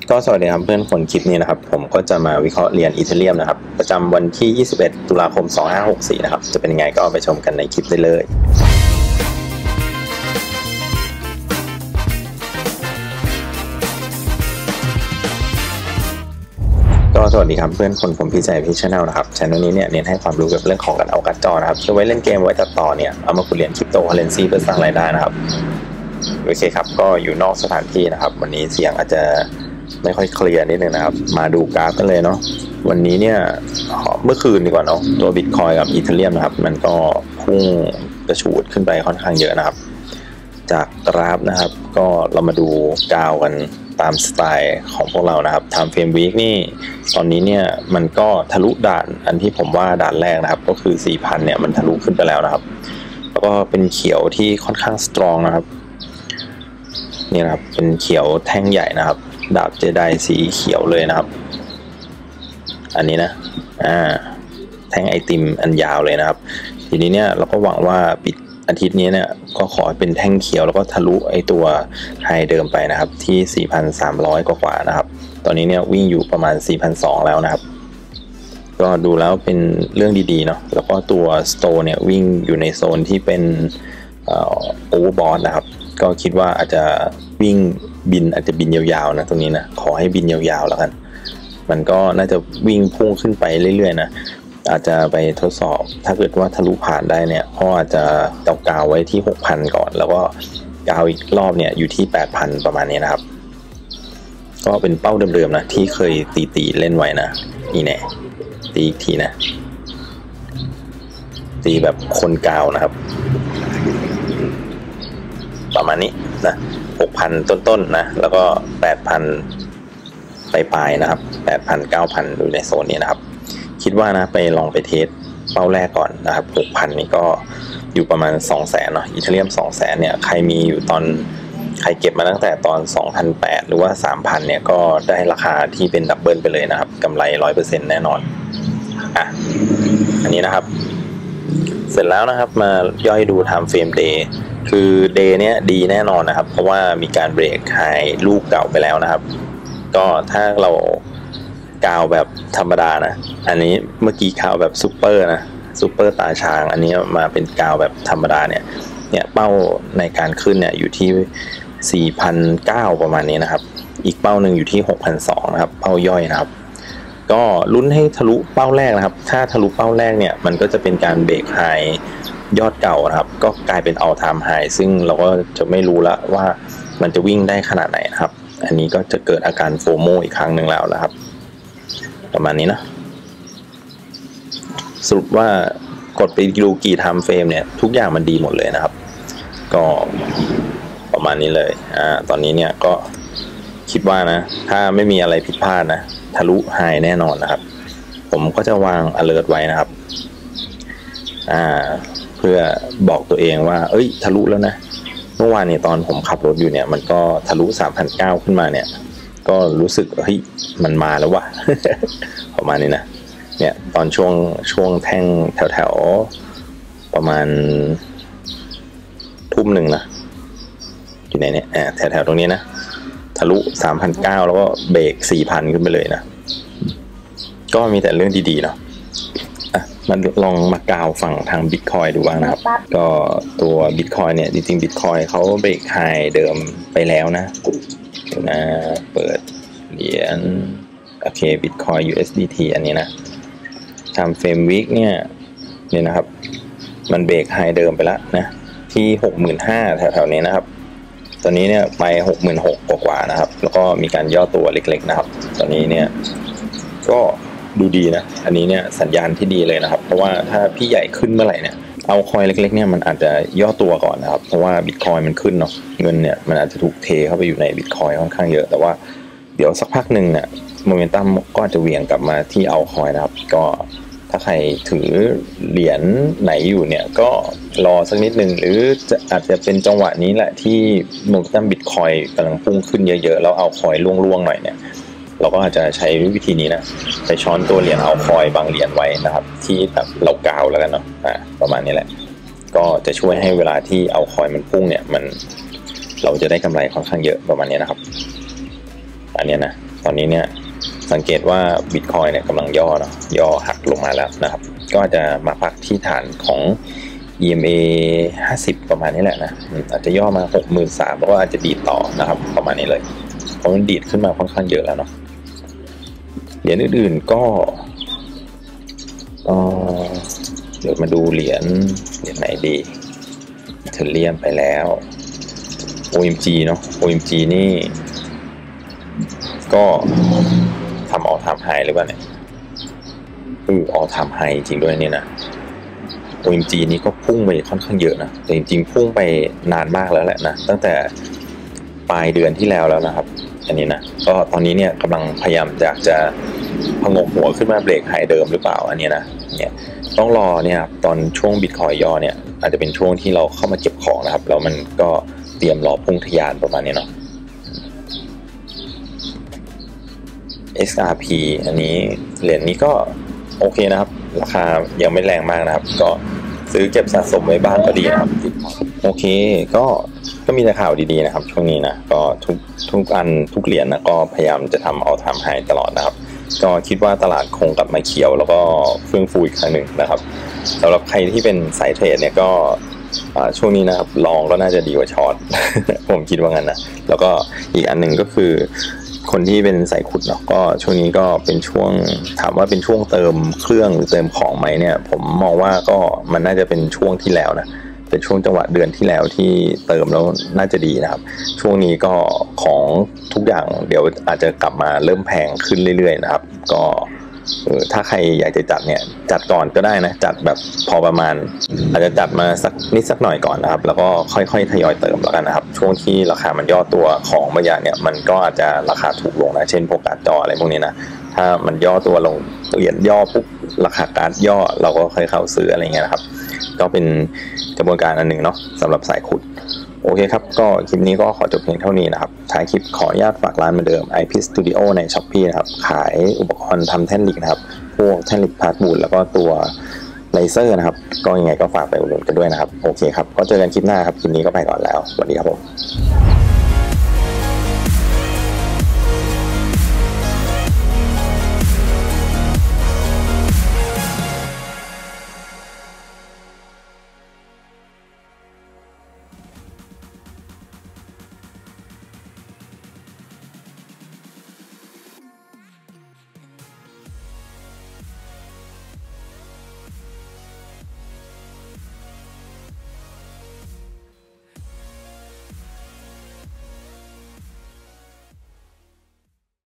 ก็สวัสดีครับเพื่อนคนคลิปนี้นะครับผมก็จะมาวิเคราะห์เหรียญอีเธเรียมนะครับประจำวันที่ 21 ตุลาคม 2564 นะครับจะเป็นยังไงก็ไปชมกันในคลิปได้เลยก็สวัสดีครับเพื่อนคนผมพี่ใจพี่ชาแนลนะครับช่องนี้เนี่ยเน้นให้ความรู้เกี่ยวกับเรื่องของการเอาการ์ดจอนะครับช่วยไว้เล่นเกมไว้ตัดต่อเนี่ยเอามาขุดเหรียญคริปโตเคอเรนซีเพื่อสร้างรายได้นะครับโอเคครับก็อยู่นอกสถานที่นะครับวันนี้เสียงอาจจะไม่ค่อยเคลียร์นิดนึงนะครับมาดูกราฟกันเลยเนาะวันนี้เนี่ยเมื่อคืนดีกว่าเนาะตัวบิตคอยกับอีเธเรียมนะครับมันก็พุ่งกระฉูดขึ้นไปค่อนข้างเยอะนะครับจากกราฟนะครับก็เรามาดูกาวกันตามสไตล์ของพวกเรานะครับ Time Frame Week นี่ตอนนี้เนี่ยมันก็ทะลุด่านอันที่ผมว่าด่านแรกนะครับก็คือ 4,000 เนี่ยมันทะลุขึ้นไปแล้วนะครับแล้วก็เป็นเขียวที่ค่อนข้างสตรองนะครับนี่นะครับเป็นเขียวแท่งใหญ่นะครับดาบเจไดสีเขียวเลยนะครับอันนี้นะแท่งไอติมอันยาวเลยนะครับทีนี้เนี่ยเราก็หวังว่าปิดอาทิตย์นี้เนี่ยก็ขอเป็นแท่งเขียวแล้วก็ทะลุไอตัวไฮเดิมไปนะครับที่ 4,300 กว่านะครับตอนนี้เนี่ยวิ่งอยู่ประมาณ 4,200 แล้วนะครับก็ดูแล้วเป็นเรื่องดีๆเนาะแล้วก็ตัวสโตร์เนี่ยวิ่งอยู่ในโซนที่เป็นโอเวอร์บอทนะครับก็คิดว่าอาจจะวิ่งอาจจะบินยาวๆนะตรงนี้นะขอให้บินยาวๆแล้วกันมันก็น่าจะวิ่งพุ่งขึ้นไปเรื่อยๆนะอาจจะไปทดสอบถ้าเกิดว่าทะลุผ่านได้เนี่ยพ่ออาจจะกาวไว้ที่ 6,000 ก่อนแล้วก็กาวอีกรอบเนี่ยอยู่ที่ 8,000 ประมาณนี้นะครับก็เป็นเป้าเดิมๆนะที่เคยตีเล่นไว้นะนี่แน่ตีอีกทีนะตีแบบคนกาวนะครับประมาณนี้นะ 6,000 ต้นๆนะแล้วก็ 8,000 ปลายๆนะครับ 8,000 9,000 ดูในโซนนี้นะครับคิดว่านะไปลองไปเทสเป้าแรกก่อนนะครับ 6,000 นี่ก็อยู่ประมาณ 200,000 เนาะอีเธเรียม 200,000 เนี่ยใครมีอยู่ตอนใครเก็บมาตั้งแต่ตอน 2,800 หรือว่า 3,000 เนี่ยก็ได้ราคาที่เป็นดับเบิลไปเลยนะครับกำไร 100% แน่นอนอันนี้นะครับเสร็จแล้วนะครับมาย่อยดู Time Frame Day คือ Day เนี้ยดีแน่นอนนะครับเพราะว่ามีการเบรกไฮลูกเก่าไปแล้วนะครับก็ถ้าเรากาวแบบธรรมดานะอันนี้เมื่อกี้กาวแบบซูเปอร์นะซูเปอร์ตาช้างอันนี้มาเป็นกาวแบบธรรมดาเนี่ยเป้าในการขึ้นเนี่ยอยู่ที่ 4,900 ประมาณนี้นะครับอีกเป้าหนึ่งอยู่ที่ 6,200 นะครับเป้าย่อยนะครับก็ลุ้นให้ทะลุเป้าแรกนะครับถ้าทะลุเป้าแรกเนี่ยมันก็จะเป็นการเบรกไฮยอดเก่านะครับก็กลายเป็น all time high ซึ่งเราก็จะไม่รู้ละว่ามันจะวิ่งได้ขนาดไหนนะครับอันนี้ก็จะเกิดอาการโฟโมอีกครั้งหนึ่งแล้วนะครับประมาณนี้นะสรุปว่ากดไปดูกี่ time frame เนี่ยทุกอย่างมันดีหมดเลยนะครับก็ประมาณนี้เลยตอนนี้เนี่ยก็คิดว่านะถ้าไม่มีอะไรผิดพลาดนะทะลุไฮแน่นอนนะครับผมก็จะวาง alert ไว้นะครับเพื่อบอกตัวเองว่าเอ้ยทะลุแล้วนะเมื่อวานเนี่ยตอนผมขับรถอยู่เนี่ยมันก็ทะลุ 3,900 ขึ้นมาเนี่ยก็รู้สึกเฮ้ยมันมาแล้วว่ะ ประมาณนี้นะเนี่ยตอนช่วงแท่งแถวประมาณทุ่มหนึ่งนะอยู่ในเนี่ยแถวตรงนี้นะทะลุ 3,900 แล้วก็เบรก 4,000 ขึ้นไปเลยนะก็มีแต่เรื่องดีๆเนาะมันลองมากาวฝั่งทาง Bitcoin ดูบ้างนะครับก็ตัว Bitcoin เนี่ยจริงๆ Bitcoin เขาเบรกไฮเดิมไปแล้วนะเดี๋ยวนะเปิดเหรียญโอเค Bitcoin USDT อันนี้นะ Time Frame Week เนี่ยนะครับมันเบรกไฮเดิมไปแล้วนะที่ 65,000 แถวๆนี้นะครับตอนนี้เนี่ยไป 66,000 กว่านะครับแล้วก็มีการย่อตัวเล็กๆนะครับตอนนี้เนี่ยก็ดูดีนะอันนี้เนี่ยสัญญาณที่ดีเลยนะครับเพราะว่าถ้าพี่ใหญ่ขึ้นเมื่อไหร่เนี่ยเอาคอยเล็กๆเนี่ยมันอาจจะย่อตัวก่อนนะครับเพราะว่า Bitcoin มันขึ้นเนาะเงินเนี่ยมันอาจจะถูกเทเข้าไปอยู่ใน Bitcoin ค่อนข้างเยอะแต่ว่าเดี๋ยวสักพักหนึ่งเนี่ยโมเมนตัมก็จะเหวี่ยงกลับมาที่เอาคอยนะครับก็ถ้าใครถือเหรียญไหนอยู่เนี่ยก็รอสักนิดนึงหรืออาจจะเป็นจังหวะนี้แหละที่โมเมนตัม Bitcoin กำลังพุ่งขึ้นเยอะๆแล้วเอาคอยล่วงๆหน่อยเนี่ยเราก็อาจจะใช้วิธีนี้นะไปช้อนตัวเหรียญเอาคอยบางเหรียญไว้นะครับที่แบบเรากาวแล้วกันเนาะประมาณนี้แหละก็จะช่วยให้เวลาที่เอาคอยมันพุ่งเนี่ยเราจะได้กำไรค่อนข้างเยอะประมาณนี้นะครับอันนี้นะตอนอนนี้เนี่ยสังเกตว่าบิตคอยเนี่ยกำลังย่อเนาะย่อหักลงมาแล้วนะครับก็จะมาพักที่ฐานของ EMA 50ประมาณนี้แหละนะอาจจะย่อมา 63,000 แล้วก็อาจจะดีดต่อนะครับประมาณนี้เลยเพราะมันดีดขึ้นมาค่อนข้างเยอะแล้วเนาะเหรียญอื่นๆก็เดี๋ยวมาดูเหรียญไหนดีเทเรียมไปแล้ว OMG เนาะ OMG นี่ก็ทำออลไทม์ไฮหรือเปล่าเนี่ยออลไทม์ไฮจริงด้วยเนี่ยนะ OMG นี่ก็พุ่งไปค่อนข้างเยอะนะแต่จริงๆพุ่งไปนานมากแล้วแหละนะตั้งแต่ปลายเดือนที่แล้วนะครับอันนี้นะก็ตอนนี้เนี่ยกำลังพยายามอยากจะพงกหัวขึ้นมาเบรกไฮเดิมหรือเปล่าอันนี้นะเนี่ยต้องรอเนี่ยตอนช่วงบิตคอยย่อเนี่ยอาจจะเป็นช่วงที่เราเข้ามาเก็บของนะครับแล้วมันก็เตรียมรอพุ่งทะยานประมาณนี้เนาะ XRP อันนี้เหรียญนี้ก็โอเคนะครับราคายังไม่แรงมากนะครับก็ซื้อเก็บสะสมไว้บ้างก็ดีนะครับโอเคก็มีแต่ข่าวดีๆนะครับช่วงนี้นะก็ทุกอันทุกเหรียญนะก็พยายามจะทำเอาทำให้ตลอดนะครับก็คิดว่าตลาดคงกลับมาเขียวแล้วก็เฟื่องฟูอีกครั้งหนึ่งนะครับสำหรับใครที่เป็นสายเทรดเนี่ยก็ช่วงนี้นะครับลองก็น่าจะดีกว่าช็อต ผมคิดว่างั้นนะแล้วก็อีกอันหนึ่งก็คือคนที่เป็นสายขุดเนาะก็ช่วงนี้ก็เป็นช่วงถามว่าเป็นช่วงเติมเครื่องหรือเติมของไหมเนี่ยผมมองว่าก็มันน่าจะเป็นช่วงที่แล้วนะเป็นช่วงจังหวะเดือนที่แล้วที่เติมแล้วน่าจะดีนะครับช่วงนี้ก็ของทุกอย่างเดี๋ยวอาจจะกลับมาเริ่มแพงขึ้นเรื่อยๆนะครับก็ถ้าใครอยากจะจัดเนี่ยจัดก่อนก็ได้นะจัดแบบพอประมาณอาจจะจัดมาสักนิดสักหน่อยก่อนนะครับแล้วก็ค่อยๆทยอยเติมแล้วกันนะครับช่วงที่ราคามันย่อตัวของบางอย่างเนี่ยมันก็อาจจะราคาถูกลงนะเช่นพวกการ์ดจออะไรพวกนี้นะถ้ามันย่อตัวลงเหรียญย่อปุ๊บราคาการ์ดย่อเราก็ค่อยเข้าซื้ออะไรเงี้ยนะครับก็เป็นกระบวนการอันหนึ่งเนาะสำหรับสายขุดโอเคครับก็คลิปนี้ก็ขอจบเพียงเท่านี้นะครับท้ายคลิปขออนุญาตฝากร้านเหมือนเดิม IP Studio ใน Shopee นะครับขายอุปกรณ์ทำแท่นเหล็กนะครับพวกแท่นเหล็กพาร์ทบูทแล้วก็ตัวเลเซอร์นะครับก็ยังไงก็ฝากไปอุดหนุนกันด้วยนะครับโอเคครับก็เจอกันคลิปหน้าครับคลิปนี้ก็ไปก่อนแล้วสวัสดีครับผม